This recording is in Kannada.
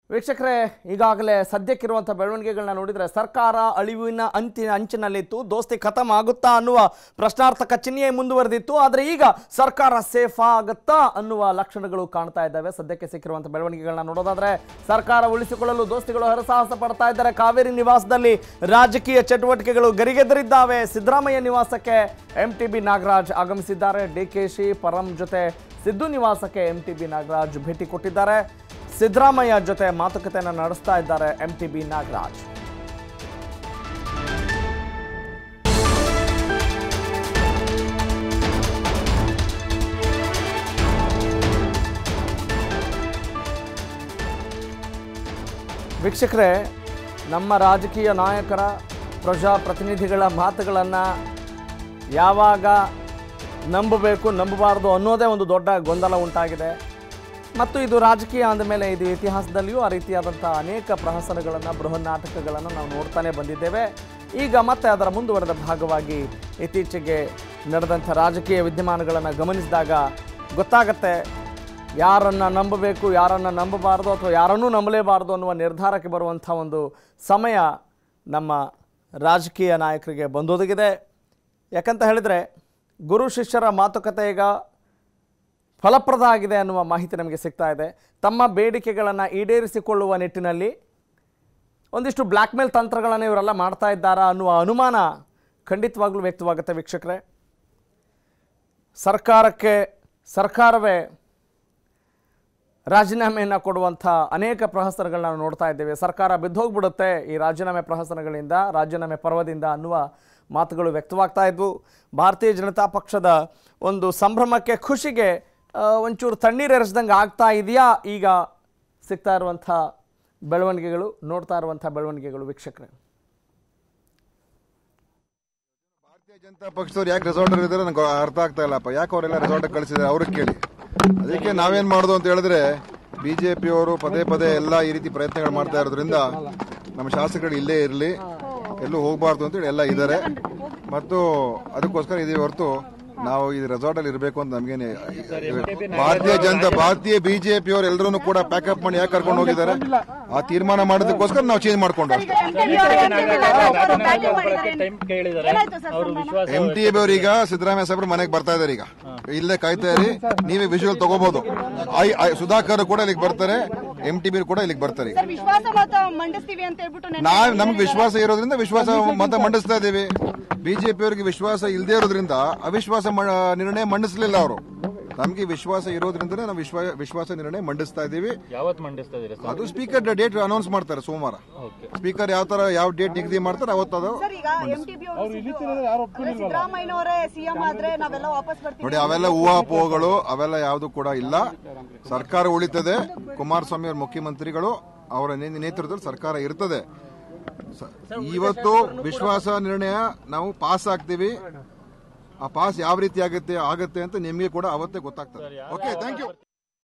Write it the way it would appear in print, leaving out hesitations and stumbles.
ವೀಕ್ಷಕರೇ, ಈಗಾಗಲೇ ಸದ್ಯಕ್ಕಿರುವಂಥ ಬೆಳವಣಿಗೆಗಳನ್ನ ನೋಡಿದರೆ ಸರ್ಕಾರ ಅಳಿವಿನ ಅಂಚಿನಲ್ಲಿತ್ತು. ದೋಸ್ತಿ ಖತಮ್ ಆಗುತ್ತಾ ಅನ್ನುವ ಪ್ರಶ್ನಾರ್ಥಕ ಚಿಹ್ನೆ ಮುಂದುವರೆದಿತ್ತು. ಆದರೆ ಈಗ ಸರ್ಕಾರ ಸೇಫ್ ಆಗುತ್ತಾ ಅನ್ನುವ ಲಕ್ಷಣಗಳು ಕಾಣ್ತಾ ಇದ್ದಾವೆ. ಸದ್ಯಕ್ಕೆ ಸಿಕ್ಕಿರುವಂಥ ಬೆಳವಣಿಗೆಗಳನ್ನ ನೋಡೋದಾದ್ರೆ ಸರ್ಕಾರ ಉಳಿಸಿಕೊಳ್ಳಲು ದೋಸ್ತಿಗಳು ಹರಸಾಹಸ ಪಡ್ತಾ ಇದ್ದಾರೆ. ಕಾವೇರಿ ನಿವಾಸದಲ್ಲಿ ರಾಜಕೀಯ ಚಟುವಟಿಕೆಗಳು ಗರಿಗೆದರಿದ್ದಾವೆ. ಸಿದ್ದರಾಮಯ್ಯ ನಿವಾಸಕ್ಕೆ ಎಂಟಿಬಿ ನಾಗರಾಜ್ ಆಗಮಿಸಿದ್ದಾರೆ. ಡಿಕೆಶಿ ಪರಂ ಜೊತೆ ಸಿದ್ದು ನಿವಾಸಕ್ಕೆ ಎಂಟಿಬಿ ನಾಗರಾಜ್ ಭೇಟಿ ಕೊಟ್ಟಿದ್ದಾರೆ. ಸಿದ್ದರಾಮಯ್ಯ ಜೊತೆ ಮಾತುಕತೆಯನ್ನು ನಡೆಸ್ತಾ ಇದ್ದಾರೆ ಎಂಟಿಬಿ ನಾಗರಾಜ್. ವೀಕ್ಷಕರೇ, ನಮ್ಮ ರಾಜಕೀಯ ನಾಯಕರ ಪ್ರಜಾಪ್ರತಿನಿಧಿಗಳ ಮಾತುಗಳನ್ನು ಯಾವಾಗ ನಂಬಬೇಕು ನಂಬಬಾರದು ಅನ್ನೋದೇ ಒಂದು ದೊಡ್ಡ ಗೊಂದಲ ಉಂಟಾಗಿದೆ. ಮತ್ತು ಇದು ರಾಜಕೀಯ ಅಂದಮೇಲೆ ಇದು ಇತಿಹಾಸದಲ್ಲಿಯೂ ಆ ರೀತಿಯಾದಂಥ ಅನೇಕ ಪ್ರಹಸನಗಳನ್ನು ಬೃಹನ್ನಾಟಕಗಳನ್ನು ನಾವು ನೋಡ್ತಾನೆ ಬಂದಿದ್ದೇವೆ. ಈಗ ಮತ್ತೆ ಅದರ ಮುಂದುವರೆದ ಭಾಗವಾಗಿ ಇತ್ತೀಚೆಗೆ ನಡೆದಂಥ ರಾಜಕೀಯ ವಿದ್ಯಮಾನಗಳನ್ನು ಗಮನಿಸಿದಾಗ ಗೊತ್ತಾಗತ್ತೆ ಯಾರನ್ನು ನಂಬಬೇಕು, ಯಾರನ್ನು ನಂಬಬಾರ್ದು ಅಥವಾ ಯಾರನ್ನೂ ನಂಬಲೇಬಾರ್ದು ಅನ್ನುವ ನಿರ್ಧಾರಕ್ಕೆ ಬರುವಂಥ ಒಂದು ಸಮಯ ನಮ್ಮ ರಾಜಕೀಯ ನಾಯಕರಿಗೆ ಬಂದೊದಗಿದೆ. ಯಾಕಂತ ಹೇಳಿದರೆ ಗುರು ಶಿಷ್ಯರ ಮಾತುಕತೆ ಈಗ ಫಲಪ್ರದ ಆಗಿದೆ ಅನ್ನುವ ಮಾಹಿತಿ ನಮಗೆ ಸಿಗ್ತಾ ಇದೆ. ತಮ್ಮ ಬೇಡಿಕೆಗಳನ್ನು ಈಡೇರಿಸಿಕೊಳ್ಳುವ ನಿಟ್ಟಿನಲ್ಲಿ ಒಂದಿಷ್ಟು ಬ್ಲ್ಯಾಕ್ ಮೇಲ್ ತಂತ್ರಗಳನ್ನು ಇವರೆಲ್ಲ ಮಾಡ್ತಾ ಇದ್ದಾರಾ ಅನ್ನುವ ಅನುಮಾನ ಖಂಡಿತವಾಗ್ಲೂ ವ್ಯಕ್ತವಾಗುತ್ತೆ. ವೀಕ್ಷಕರೇ, ಸರ್ಕಾರವೇ ರಾಜೀನಾಮೆಯನ್ನು ಕೊಡುವಂಥ ಅನೇಕ ಪ್ರಹಸನಗಳನ್ನ ನಾವು ನೋಡ್ತಾ ಇದ್ದೇವೆ. ಸರ್ಕಾರ ಬಿದ್ದೋಗ್ಬಿಡುತ್ತೆ ಈ ರಾಜೀನಾಮೆ ಪ್ರಹಸನಗಳಿಂದ, ರಾಜೀನಾಮೆ ಪರ್ವದಿಂದ ಅನ್ನುವ ಮಾತುಗಳು ವ್ಯಕ್ತವಾಗ್ತಾ ಇದ್ವು. ಭಾರತೀಯ ಜನತಾ ಪಕ್ಷದ ಒಂದು ಸಂಭ್ರಮಕ್ಕೆ, ಖುಷಿಗೆ ಒಂಚೂರು ತಣ್ಣೀರೆರೆಸ್ದಂಗೆ ಆಗ್ತಾ ಇದೆಯಾ ಈಗ ಸಿಗ್ತಾ ಇರುವಂಥ ಬೆಳವಣಿಗೆಗಳು, ನೋಡ್ತಾ ಇರುವಂಥ ಬೆಳವಣಿಗೆಗಳು? ವೀಕ್ಷಕರೇ, ಭಾರತೀಯ ಜನತಾ ಪಕ್ಷದವ್ರು ಯಾಕೆ ರೆಸಾರ್ಟ್ ಇದ್ದಾರೆ ನನಗೆ ಅರ್ಥ ಆಗ್ತಾ ಇಲ್ಲಪ್ಪ. ಯಾಕೆ ಅವರೆಲ್ಲ ರೆಸಾರ್ಟ್ ಕಳಿಸಿದ್ದಾರೆ ಅವ್ರಿಗೆ ಕೇಳಿ. ಅದಕ್ಕೆ ನಾವೇನ್ ಮಾಡೋದು ಅಂತ ಹೇಳಿದ್ರೆ, ಬಿಜೆಪಿಯವರು ಪದೇ ಪದೇ ಎಲ್ಲ ಈ ರೀತಿ ಪ್ರಯತ್ನಗಳು ಮಾಡ್ತಾ ಇರೋದ್ರಿಂದ ನಮ್ಮ ಶಾಸಕರು ಇಲ್ಲೇ ಇರಲಿ, ಎಲ್ಲೂ ಹೋಗಬಾರ್ದು ಅಂತೇಳಿ ಎಲ್ಲ ಇದ್ದಾರೆ. ಮತ್ತು ಅದಕ್ಕೋಸ್ಕರ ಇದೀವಿ ಹೊರತು ನಾವು ಈ ರೆಸಾರ್ಟ್ ಅಲ್ಲಿ ಇರಬೇಕು ಅಂತ ನಮ್ಗೇನೆ. ಭಾರತೀಯ ಬಿಜೆಪಿಯವರು ಎಲ್ಲರೂ ಕೂಡ ಪ್ಯಾಕಪ್ ಮಾಡಿ ಯಾಕೆ ಕರ್ಕೊಂಡು ಹೋಗಿದ್ದಾರೆ, ಆ ತೀರ್ಮಾನ ಮಾಡೋದಕ್ಕೋಸ್ಕರ ನಾವು ಚೇಂಜ್ ಮಾಡ್ಕೊಂಡು ಎಂಟಿಬಿ ಅವರು ಈಗ ಸಿದ್ದರಾಮಯ್ಯ ಸಾಹೇಬ್ರು ಮನೆಗೆ ಬರ್ತಾ ಇದಾರೆ. ಈಗ ಇಲ್ಲೇ ಕಾಯ್ತಾ ಇರಿ, ನೀವೇ ವಿಜುವಲ್ ತಗೋಬಹುದು. ಸುಧಾಕರ್ ಕೂಡ ಇಲ್ಲಿಗೆ ಬರ್ತಾರೆ, ಎಂಟಿಬಿ ಕೂಡ ಇಲ್ಲಿಗೆ ಬರ್ತಾರೆ. ನಮ್ಗೆ ವಿಶ್ವಾಸ ಇರೋದ್ರಿಂದ ವಿಶ್ವಾಸ ಮತ ಮಂಡಿಸ್ತಾ ಇದ್ದೀವಿ. ಬಿಜೆಪಿ ಅವರಿಗೆ ವಿಶ್ವಾಸ ಇಲ್ಲದೆ ಇರೋದ್ರಿಂದ ಅವಿಶ್ವಾಸ ನಿರ್ಣಯ ಮಂಡಿಸಲಿಲ್ಲ ಅವರು. ನಮ್ಗೆ ವಿಶ್ವಾಸ ಇರೋದ್ರಿಂದನೇ ನಾವು ವಿಶ್ವಾಸ ನಿರ್ಣಯ ಮಂಡಿಸ್ತಾ ಇದ್ದೀವಿ. ಅದು ಸ್ಪೀಕರ್ ಡೇಟ್ ಅನೌನ್ಸ್ ಮಾಡ್ತಾರೆ ಸೋಮವಾರ. ಸ್ಪೀಕರ್ ಯಾವ ಡೇಟ್ ನಿಗದಿ ಮಾಡ್ತಾರೆ ಅವತ್ತದು ನೋಡಿ. ಅವೆಲ್ಲ ಊಹಾಪೋಹಗಳು, ಅವೆಲ್ಲ ಯಾವುದು ಕೂಡ ಇಲ್ಲ. ಸರ್ಕಾರ ಉಳಿತದೆ. ಕುಮಾರಸ್ವಾಮಿ ಅವರ ಮುಖ್ಯಮಂತ್ರಿಗಳು, ಅವರ ನೇತೃತ್ವದಲ್ಲಿ ಸರ್ಕಾರ ಇರ್ತದೆ. ಇವತ್ತು ವಿಶ್ವಾಸ ನಿರ್ಣಯ ನಾವು ಪಾಸ್ ಆಗ್ತೀವಿ. ಆ ಪಾಸ್ ಯಾವ ರೀತಿ ಆಗತ್ತೆ ಅಂತ ನಿಮಗೆ ಕೂಡ ಅವತ್ತೇ ಗೊತ್ತಾಗ್ತದೆ. Okay, thank you.